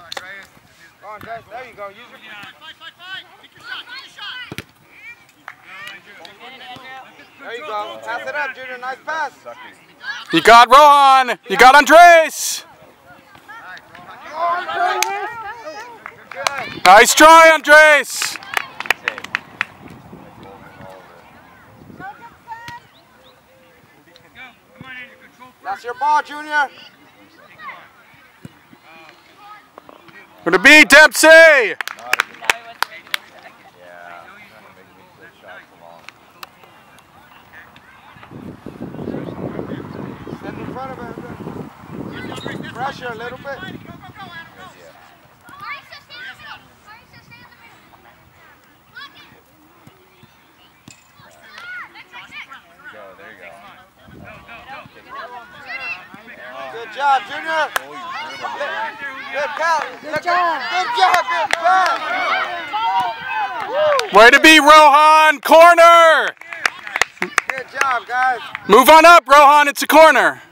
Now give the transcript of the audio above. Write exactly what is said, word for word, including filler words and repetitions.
Go on, Jess. There you go. Use your... There you go. Pass it up, Junior. Nice pass. You got Rohan. You got Andres. Nice try, Andres. That's your ball, Junior. For the beat, Dempsey. Stand in front of him. Pressure a little bit. Good job, Junior. Good pass. Good job. Good job. Good pass. Way to be, Rohan. Corner. Good job, guys. Move on up, Rohan. It's a corner.